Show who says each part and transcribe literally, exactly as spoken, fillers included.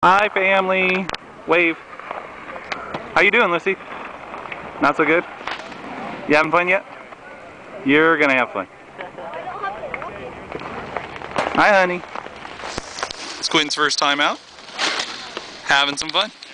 Speaker 1: Hi, family. Wave. How you doing, Lucy? Not so good? You having fun yet? You're gonna have fun. Hi, honey. It's Quentin's first time out. Having some fun.